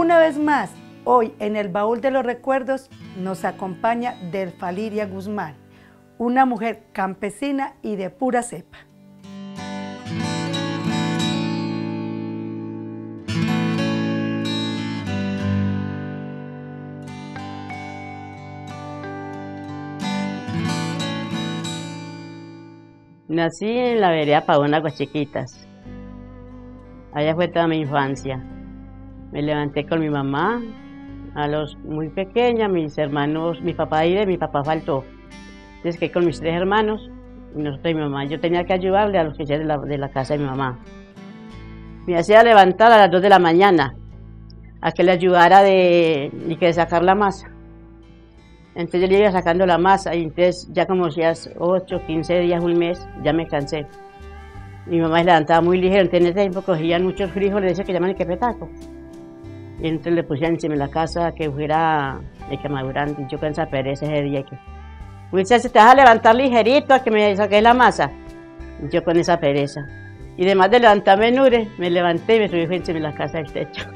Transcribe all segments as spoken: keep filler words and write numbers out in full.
Una vez más, hoy en el baúl de los recuerdos nos acompaña Delfaliria Guzmán, una mujer campesina y de pura cepa. Nací en la vereda Pavón, Aguas Chiquitas. Allá fue toda mi infancia. Me levanté con mi mamá, a los muy pequeña, mis hermanos, mi papá iba, mi papá faltó. Entonces quedé con mis tres hermanos, y nosotros y mi mamá. Yo tenía que ayudarle a los que ya de la, de la casa de mi mamá. Me hacía levantar a las dos de la mañana, a que le ayudara de, y que de sacar la masa. Entonces yo le iba sacando la masa y entonces ya como hacía ocho, quince días, un mes, ya me cansé. Mi mamá se levantaba muy ligero, entonces en ese tiempo cogían muchos frijoles, ese que llaman el quepetaco. Y entonces le pusían encima de la casa que fuera el que madurante, y yo con esa pereza ese día que... Muchachos, te vas a levantar ligerito a que me saqué la masa. Y yo con esa pereza. Y además de levantarme nure, me levanté y me subí encima de la casa del techo.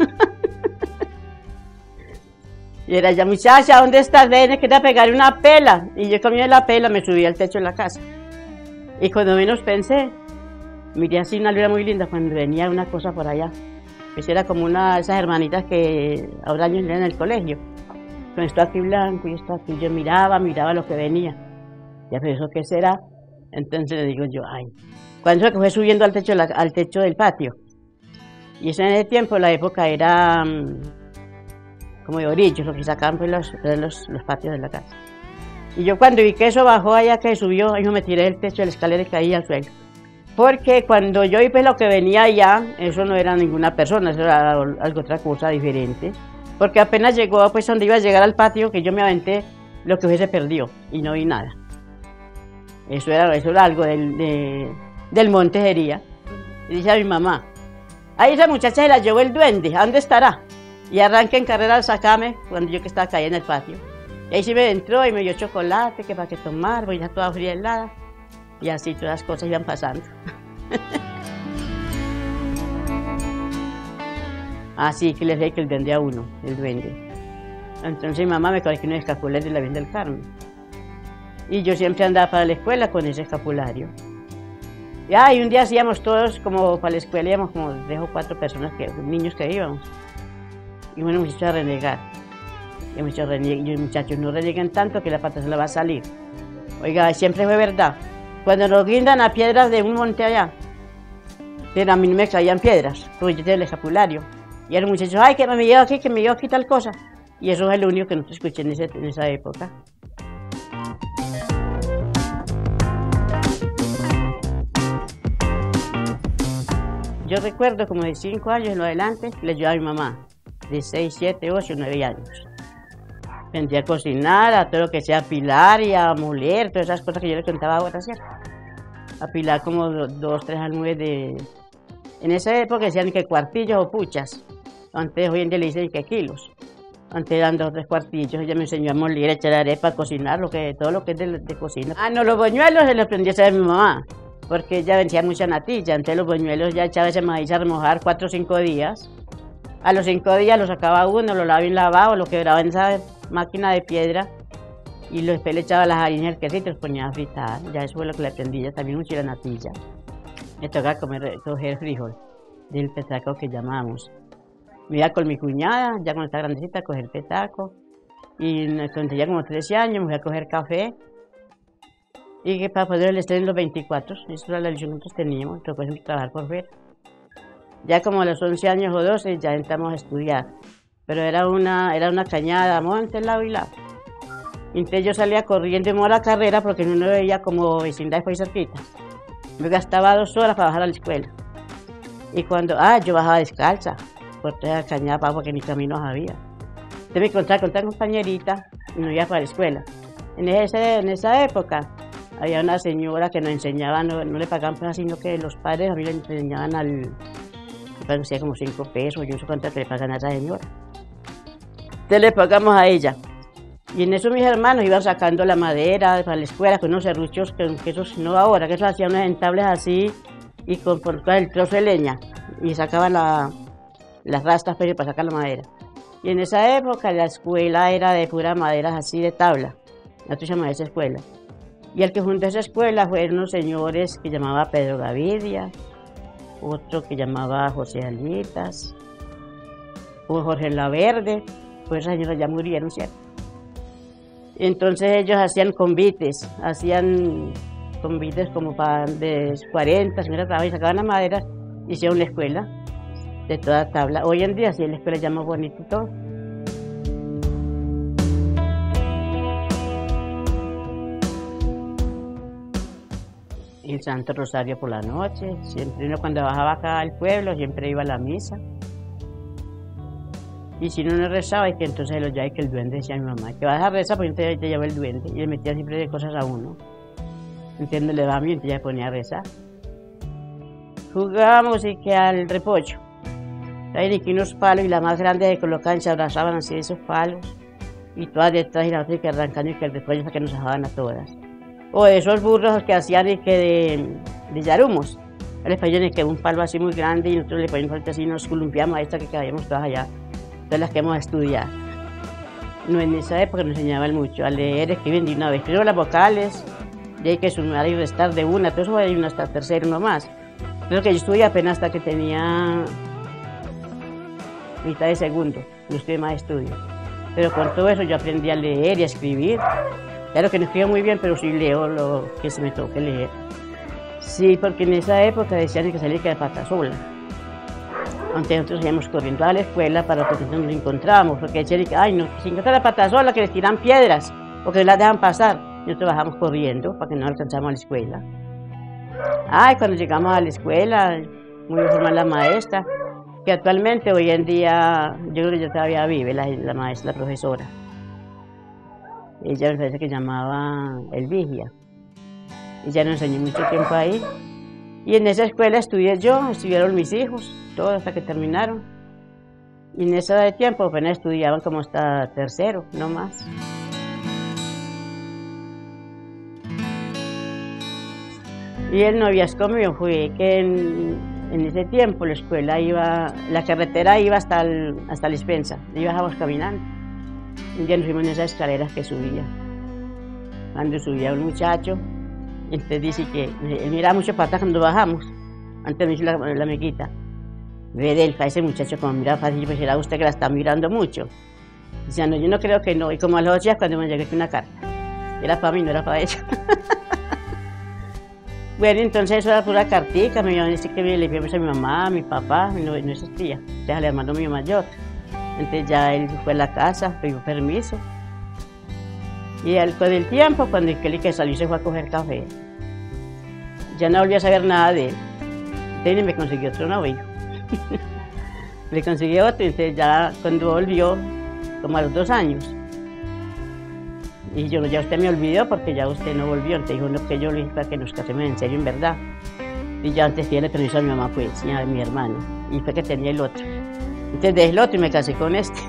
Y era ya, muchacha, ¿dónde estás? Ven, que te pegar una pela. Y yo comí la pela, me subí al techo de la casa. Y cuando menos pensé, miré así una luna muy linda cuando venía una cosa por allá. Pues era como una de esas hermanitas que ahora años en el colegio. Con esto aquí blanco y esto aquí. Yo miraba, miraba lo que venía. Ya, pero ¿eso qué será? Entonces le digo yo, ay. Cuando se fue subiendo al techo, la, al techo del patio. Y eso en ese tiempo, la época era... como de orillos, lo que sacaban pues los, los, los patios de la casa. Y yo cuando vi que eso bajó allá, que subió, ahí me tiré del techo de la escalera y caí al suelo. Porque cuando yo vi pues lo que venía allá, eso no era ninguna persona, eso era algo, otra cosa diferente. Porque apenas llegó pues donde iba a llegar al patio, que yo me aventé, lo que se perdió y no vi nada. Eso era, eso era algo del, de, del monte Jería. Y dice a mi mamá, ahí esa muchacha se la llevó el duende, ¿a dónde estará? Y arranqué en carrera al sacarme cuando yo que estaba caída en el patio. Y ahí sí me entró y me dio chocolate, que para que tomar, voy ya toda fría helada. Y así todas las cosas iban pasando. Así que le dije que el duende a uno, el duende. Entonces mi mamá me cogió unos escapularios de la Virgen del Carmen. Y yo siempre andaba para la escuela con ese escapulario. Y, ah, y un día hacíamos todos como para la escuela, íbamos como tres o cuatro personas, que, niños que íbamos. Y bueno, muchachos a renegar. Y muchachos, y muchachos no reneguen tanto que la pata se la va a salir. Oiga, siempre fue verdad. Cuando nos guindan a piedras de un monte allá, pero a mí no me caían piedras, porque yo tenía el escapulario. Y eran muchachos, ay, que me llevo aquí, que me llevo aquí tal cosa. Y eso es lo único que no escuché en, ese, en esa época. Yo recuerdo como de cinco años en adelante, le ayudaba a mi mamá. De seis, siete, ocho, nueve años. Aprendí a cocinar, a todo lo que sea apilar y a moler, todas esas cosas que yo le contaba ahora hacer. Apilar como dos, dos tres almudes de... En esa época decían que cuartillos o puchas. Antes, hoy en día le dicen que kilos. Antes eran dos o tres cuartillos, ella me enseñó a moler, a echar arepa, a cocinar, lo que, todo lo que es de, de cocina. Ah, no, los boñuelos se los aprendí a hacer a mi mamá, porque ella vencía mucha natilla, entonces los boñuelos ya echaba ese maíz a remojar cuatro o cinco días. A los cinco días lo sacaba uno, lo lavaba bien lavado, lo quebraba en esa máquina de piedra y después le echaba las harinas, el quesito y los ponía a fritar. Ya eso fue lo que le aprendí, ya también mucho la natilla. Me tocaba comer, coger frijol del petaco que llamamos. Me iba con mi cuñada, ya cuando estaba grandecita, a coger petaco. Y cuando tenía como trece años, me fui a coger café. Y que para poder estar en los veinticuatro, esa era la elección que nosotros teníamos, tocó trabajar por ver. Ya como a los once años o doce ya entramos a estudiar, pero era una, era una cañada, monte, lado y lado. Entonces yo salía corriendo y me iba a la carrera porque no me veía como vecindad fue cerquita. Me gastaba dos horas para bajar a la escuela. Y cuando, ah, yo bajaba descalza, por toda la cañada porque ni caminos había. Entonces me encontraba con otra compañerita y me iba para la escuela. En, ese, en esa época había una señora que nos enseñaba, no, no le pagaban para sino que los padres a mí le enseñaban al... parecía como cinco pesos, yo no sé cuánto que le pagan a esa señora. Entonces le pagamos a ella. Y en eso mis hermanos iban sacando la madera para la escuela con unos serruchos, que, que esos no ahora, que eso hacían unas entables así y con por el trozo de leña. Y sacaban la, las rastas para sacar la madera. Y en esa época la escuela era de pura madera, así de tabla. Nosotros llamamos esa escuela. Y el que fundó esa escuela fueron unos señores que llamaba Pedro Gavidia, otro que llamaba José Alitas, o Jorge Laverde, pues esas señoras ya murieron, ¿cierto? Entonces ellos hacían convites, hacían convites como para de cuarenta, cincuenta trabajos y sacaban la madera y hicieron una escuela de toda tabla. Hoy en día sí, la escuela ya más bonita y todo. El Santo Rosario por la noche, siempre uno cuando bajaba acá al pueblo siempre iba a la misa. Y si uno no rezaba, y que entonces lo llevaba, que el duende decía a mi mamá, que vas a rezar porque entonces te lleva el duende, y le metía siempre de cosas a uno. Entonces le daba miedo, entonces ya ponía a rezar. Jugábamos y que al repollo. Traían aquí unos palos y la más grande que colocaban, se abrazaban así de esos palos, y todas detrás y la otra y que arrancando y que el repollo para que nos dejaban a todas. O esos burros que hacían y que de, de yarumos. Les ponían que un palo así muy grande y nosotros le poníamos así, nos columpiamos a esta que quedábamos todas allá, todas las que hemos estudiado. No, en esa época nos enseñaban mucho a leer, escribir de una vez. Primero las vocales, de ahí que sumar y restar de una, todo eso va de una hasta tercero nomás. Creo que yo estudié apenas hasta que tenía mitad de segundo, no estudié más estudio. Pero con todo eso yo aprendí a leer y a escribir. Claro que no escribo muy bien, pero sí leo lo que se me toque leer. Sí, porque en esa época decían que salía que de pata sola. Entonces nosotros íbamos corriendo a la escuela para que nos encontrábamos, porque decían que, ay, no, que si encuentran la pata sola, que les tiran piedras, o que no las dejan pasar. Y nosotros bajamos corriendo para que no alcanzamos a la escuela. Ay, cuando llegamos a la escuela, muy formal la maestra, que actualmente, hoy en día, yo creo que ya todavía vive la, la maestra, la profesora. Ella me parece que llamaba Elvigia. Ella nos enseñó mucho tiempo ahí. Y en esa escuela estudié yo, estudiaron mis hijos, todos hasta que terminaron. Y en ese tiempo apenas estudiaban como hasta tercero, no más. Y el noviazgo mío fue que en, en ese tiempo la escuela iba, la carretera iba hasta, el, hasta la Despensa, y bajamos caminando. Un día nos fuimos en esas escaleras que subía. Cuando subía un muchacho, entonces dice que él miraba mucho para atrás cuando bajamos. Antes me dice la, la amiguita, ve Delfa, ese muchacho como mira fácil, pues era usted que la está mirando mucho. Dice, no, yo no creo que no. Y como a los ocho días cuando me llegué una carta. Era para mí, no era para ella. Bueno, entonces eso era pura cartica, me iban a decir que le enviamos a mi mamá, a mi papá, no, no existía. Entonces al hermano mío mayor. Entonces ya él fue a la casa, pidió permiso. Y al con el tiempo, cuando el que salió se fue a coger café, ya no volví a saber nada de él. Entonces me consiguió otro novio. Le consiguió otro, entonces ya cuando volvió, como a los dos años. Y yo, ya usted me olvidó porque ya usted no volvió. Entonces dijo, no, que yo le dije para que nos casemos en serio, en verdad. Y ya antes tiene permiso a mi mamá, pues, y a mi hermano. Y fue que tenía el otro. Entonces dejé el otro y me casé con este.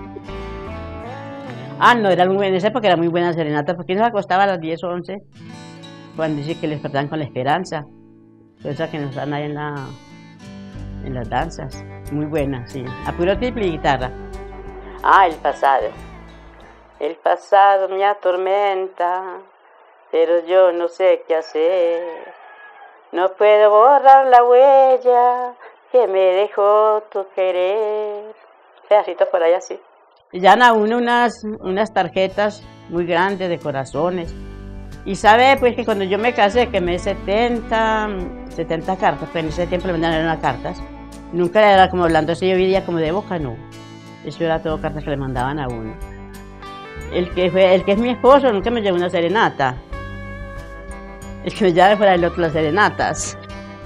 Ah, no, era muy buena, en esa época era muy buena serenata, porque nos acostaba a las diez o once, cuando dice que les despertaban con la esperanza, cosa que nos dan ahí en, la, en las danzas, muy buena, sí, a puro triple y guitarra. Ah, el pasado, el pasado me atormenta, pero yo no sé qué hacer, no puedo borrar la huella que me dejó tu querer, pedacitos por ahí así. Ya dan a uno unas, unas tarjetas muy grandes de corazones. Y sabe pues que cuando yo me casé quemé setenta, setenta cartas, pero en ese tiempo le mandaban unas cartas. Nunca era como hablando así, yo vivía como de boca, no. Eso era todo cartas que le mandaban a uno. El que, fue, el que es mi esposo nunca me llevó una serenata. El que me llevaba fuera el otro las serenatas.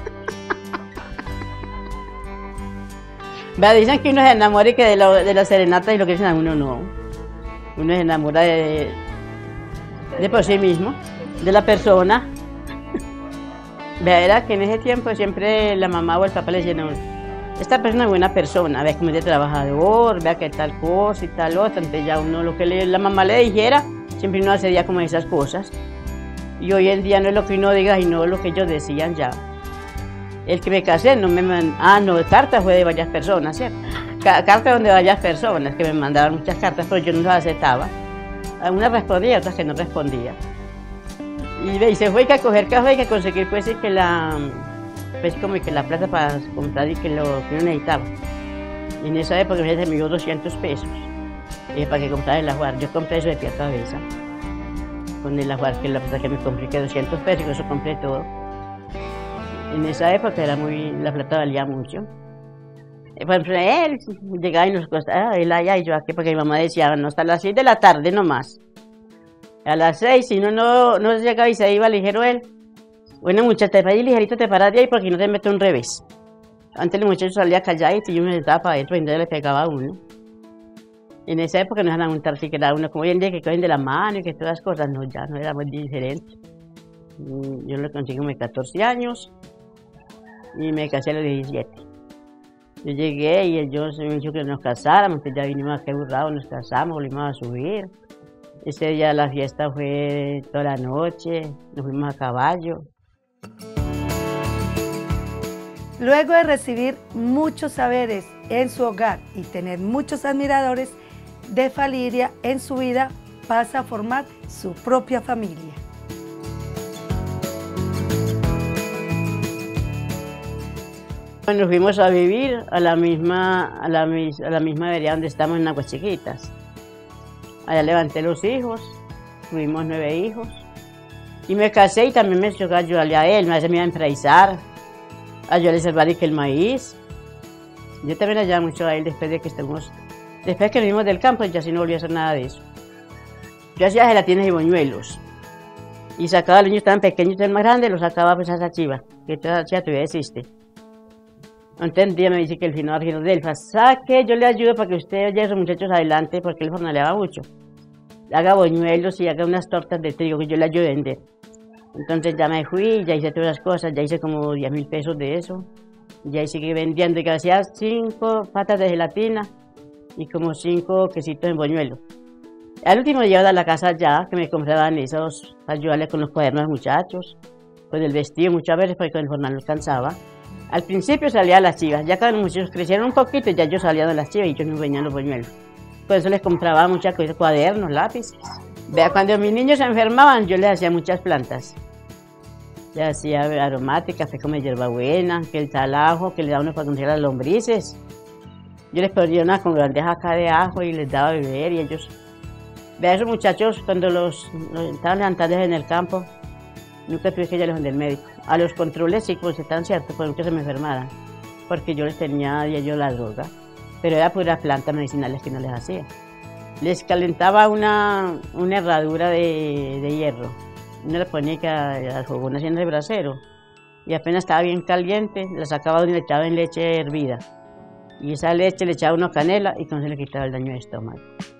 Vea, dicen que uno se enamora y que de, lo, de las serenatas y lo que dicen a uno no. Uno se enamora de, de por sí mismo, de la persona. Vea, era que en ese tiempo siempre la mamá o el papá le decían a uno, esta persona es buena persona, vea cómo es de trabajador, vea que tal cosa y tal otra. Entonces ya uno lo que le, la mamá le dijera, siempre uno accedía como esas cosas. Y hoy en día no es lo que uno diga, sino lo que ellos decían ya. El que me casé, no me mandó, ah, no, de cartas fue de varias personas, ¿cierto? cartas donde varias personas que me mandaban muchas cartas, pero yo no las aceptaba. A una respondía, otras que no respondía. Y, y se fue que a coger café y que conseguir pues que la, pues como que la plata para comprar y que lo que uno necesitaba. Y en esa época me dio doscientos pesos y para que comprara el ajuar. Yo compré eso de pie a cabeza. Con el ajuar, que la plata que me compré, que doscientos pesos, y con eso compré todo. En esa época era muy, la plata valía mucho. Y por ejemplo, él llegaba y nos costaba, él allá y yo aquí, porque mi mamá decía, no, hasta las seis de la tarde nomás. A las seis, si no, no, no llegaba y se iba ligero él. Bueno, muchacha, te ahí ligerito, te paras de ahí porque no te meto un revés. Antes el muchacho salía calladito y yo me estaba para adentro y entonces le pegaba a uno. En esa época no iban a montar siquiera uno, como hoy en día que cogen de la mano y que todas las cosas, no, ya no era muy diferente. Yo lo conseguí como de catorce años y me casé a los diecisiete. Yo llegué y yo se me dijo que nos casáramos, entonces ya vinimos aquí burrados, nos casamos, volvimos a subir. Ese día la fiesta fue toda la noche, nos fuimos a caballo. Luego de recibir muchos saberes en su hogar y tener muchos admiradores, de Faliria en su vida pasa a formar su propia familia. Nos fuimos a vivir a la misma, a la, a la misma vereda donde estamos en Aguas Chiquitas. Allá levanté los hijos, tuvimos nueve hijos. Y me casé y también me tocó ayudarle a él, me iba a enraizar, ayudarle a salvar el maíz. Yo también ayudaba mucho a él después de que estuvimos, después que vinimos del campo, ya sí no volví a hacer nada de eso. Yo hacía gelatinas y buñuelos. Y sacaba a los niños tan pequeños y tan más grandes, los sacaba pues a esa chiva, que esa chiva todavía existe. Entonces un día me dice que el finado Argiro Delfa, saque, yo le ayudo para que usted lleve a esos muchachos adelante, porque él jornaleaba mucho. Haga buñuelos y haga unas tortas de trigo que yo le ayudo a vender. Entonces ya me fui, ya hice todas las cosas, ya hice como diez mil pesos de eso. Ya seguí vendiendo y hacía cinco patas de gelatina y como cinco quesitos en buñuelo. Al último día de la casa ya, que me compraban esos, para ayudarle con los cuadernos a los muchachos, con el vestido muchas veces porque con el jornal no alcanzaba. Al principio salía a las chivas, ya cuando los muchachos crecieron un poquito, ya yo salía de las chivas y yo me venían los buñuelos. Por eso les compraba muchas cosas, cuadernos, lápices. Vea, cuando mis niños se enfermaban, yo les hacía muchas plantas. Les hacía aromáticas, café como hierbabuena, que el talajo, que le daba uno para conseguir las lombrices. Yo les ponía una con bandeja acá de ajo y les daba a beber y ellos... Vea, esos muchachos cuando los, los estaban levantando en el campo, nunca tuve que llevarlos del médico. A los controles sí, pues están ciertos, porque nunca se me enfermaran, porque yo les tenía y ellos la droga, pero era pura plantas medicinales que no les hacía. Les calentaba una, una herradura de, de hierro, uno le ponía que a las fogonas en el brasero, y apenas estaba bien caliente, la sacaba y le echaba en leche hervida, y esa leche le echaba una canela y con eso le quitaba el daño de estómago.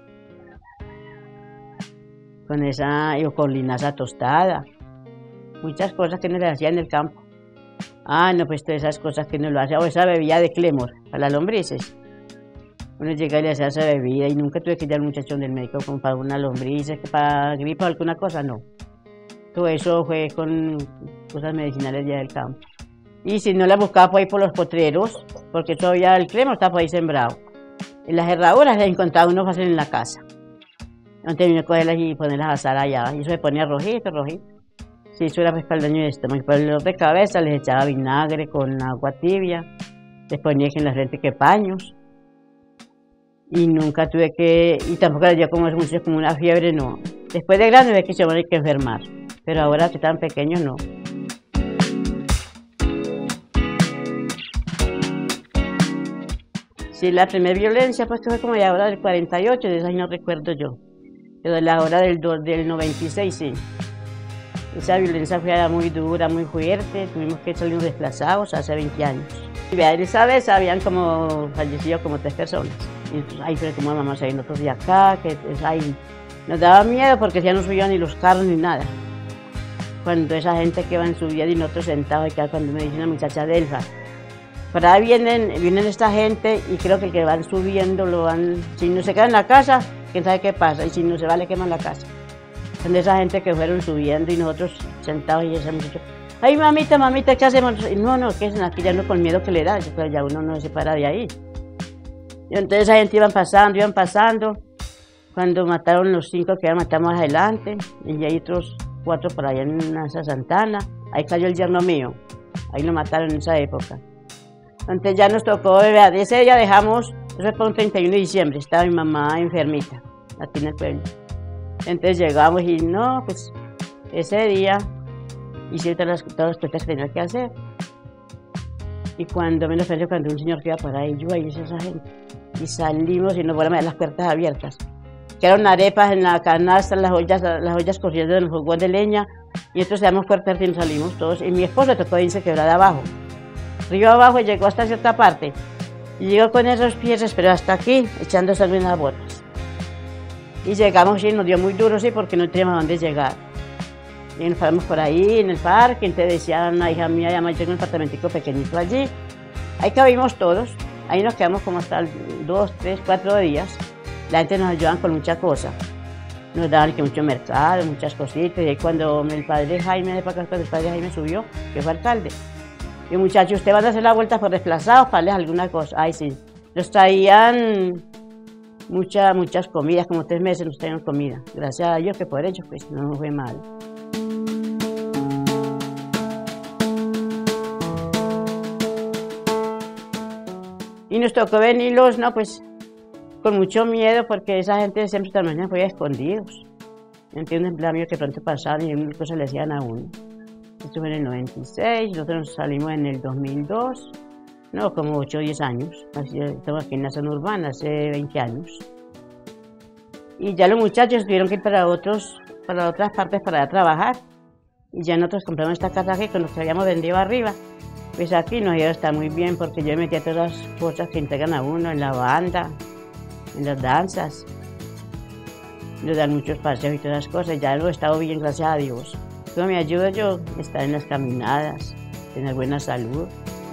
Con esa, o con linaza tostada. Muchas cosas que no le hacía en el campo. Ah, no, pues todas esas cosas que no lo hacía. O esa bebida de Clemor, para las lombrices. Uno llega y le hacía esa bebida y nunca tuve que ir al muchachón del médico como para una lombrices, que para gripe o alguna cosa, no. Todo eso fue con cosas medicinales ya del campo. Y si no la buscaba por ahí por los potreros, porque todavía el Clemor estaba por ahí sembrado. En las herraduras las encontraba uno fácil en la casa. Antes vino a cogerlas y ponerlas a asar allá. Y eso se ponía rojito, rojito. Sí, eso era pues para el daño de estómago. Para el dolor de cabeza les echaba vinagre con agua tibia. Les ponía en la frente que paños. Y nunca tuve que... Y tampoco les dio como, como una fiebre, no. Después de grande ve que se van a ir que enfermar. Pero ahora que estaban pequeños, no. Sí, la primera violencia pues que fue como ya hora del cuarenta y ocho, de esa no recuerdo yo. Pero de la hora del, del noventa y seis, sí. Esa violencia fue muy dura, muy fuerte, tuvimos que salir desplazados hace veinte años. Y vea, esa vez habían como fallecido como tres personas. Y entonces, ahí fue como mamá se nosotros de acá, que pues, ahí nos daba miedo porque ya no subían ni los carros ni nada. Cuando esa gente que va en su vida y nosotros sentados, y cuando me dice una muchacha Delfa, para ahí vienen, vienen esta gente y creo que el que van subiendo lo van, si no se queda en la casa, quién sabe qué pasa, y si no se va le queman la casa. Son de esa gente que fueron subiendo y nosotros sentados y esa muchacha, ay mamita, mamita, ¿qué hacemos? No, no, que es aquí ya no con miedo que le da, pero ya uno no se para de ahí. Y entonces esa gente iban pasando, iban pasando, cuando mataron los cinco que iban a matar más adelante, y hay otros cuatro por allá en esa Santana, ahí cayó el yerno mío, ahí lo mataron en esa época. Entonces ya nos tocó, ese día dejamos, eso fue por un treinta y uno de diciembre, estaba mi mamá enfermita, aquí en el pueblo. Entonces llegamos y no, pues ese día hice todas las, todas las cosas que tenía que hacer. Y cuando me lo ofreció, cuando un señor que iba por ahí, yo ahí hice esa gente. Y salimos y nos volvemos a ver las puertas abiertas. Quedaron arepas en la canasta, las ollas, las ollas corriendo en el fogón de leña. Y entonces damos fuerte y nos salimos todos. Y mi esposo tocó irse quebrada abajo. Río abajo y llegó hasta cierta parte. Y llegó con esos pies, pero hasta aquí, echando sangre en las botas. Y llegamos y nos dio muy duro, sí, porque no teníamos a dónde llegar. Y nos paramos por ahí en el parque, entonces decía una hija mía, ya me llegó un apartamentico pequeñito allí. Ahí cabimos todos, ahí nos quedamos como hasta dos, tres, cuatro días. La gente nos ayudaba con mucha cosa. Nos daban que mucho mercado, muchas cositas. Y ahí cuando el padre Jaime, de cuando el padre Jaime subió, que fue alcalde. Y muchachos, ¿usted van a hacer la vuelta por desplazados para darles alguna cosa? Ay, sí. Nos traían mucha, muchas comidas, como tres meses nos traían comida. Gracias a Dios que por ello, pues no nos fue mal. Y nos tocó venirlos, no, pues, con mucho miedo, porque esa gente siempre también fue escondidos. ¿Entienden? Un mío que pronto pasaron y mil cosas le hacían a uno. Esto fue en el noventa y seis, nosotros nos salimos en el dos mil dos, no, como ocho o diez años. Así, estamos aquí en la zona urbana, hace veinte años. Y ya los muchachos tuvieron que ir para, otros, para otras partes para trabajar. Y ya nosotros compramos esta casa aquí con lo que habíamos vendido arriba. Pues aquí nos iba a estar muy bien porque yo metía todas las cosas que entregan a uno en la banda, en las danzas. Nos dan muchos paseos y todas las cosas. Ya lo he estado bien, gracias a Dios. Todo me ayuda yo a estar en las caminadas, tener buena salud.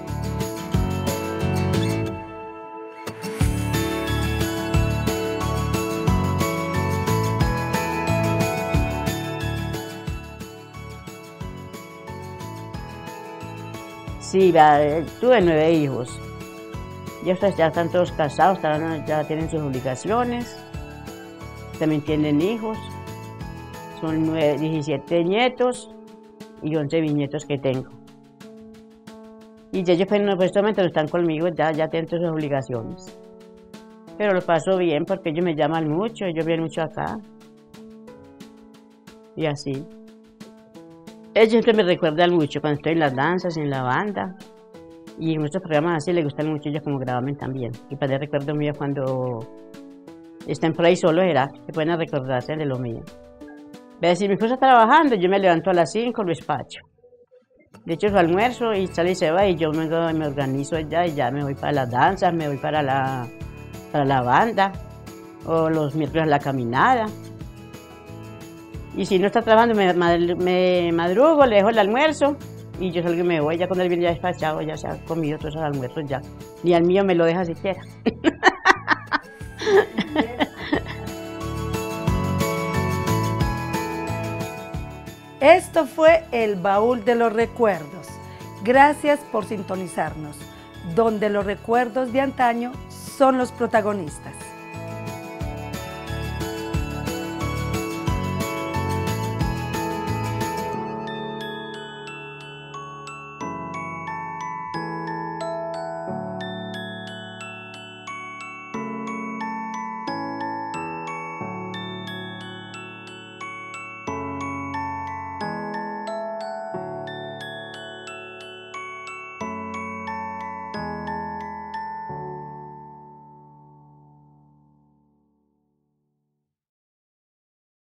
Sí, tuve nueve hijos. Ya, ya están todos casados, están, ya tienen sus obligaciones, también tienen hijos. Son nueve, diecisiete nietos y once bisnietos que tengo. Y ya ellos pues, en este momento no están conmigo, ya, ya tienen sus obligaciones. Pero lo paso bien porque ellos me llaman mucho, ellos vienen mucho acá. Y así. Ellos siempre me recuerdan mucho cuando estoy en las danzas, en la banda. Y en muchos programas así les gustan mucho ellos como grabarme también. Y para el recuerdo mío cuando están por ahí solos era, que pueden recordarse de lo mío. Ve, si mi esposa está trabajando, yo me levanto a las cinco, lo despacho. De hecho, su almuerzo y sale y se va y yo me, me organizo allá y ya me voy para las danzas, me voy para la, para la banda o los miércoles a la caminada. Y si no está trabajando, me, me madrugo, le dejo el almuerzo y yo salgo y me voy. Ya cuando él viene ya despachado, ya se ha comido todos esos almuerzos ya. Ni al mío me lo deja siquiera. Esto fue el Baúl de los Recuerdos. Gracias por sintonizarnos, donde los recuerdos de antaño son los protagonistas.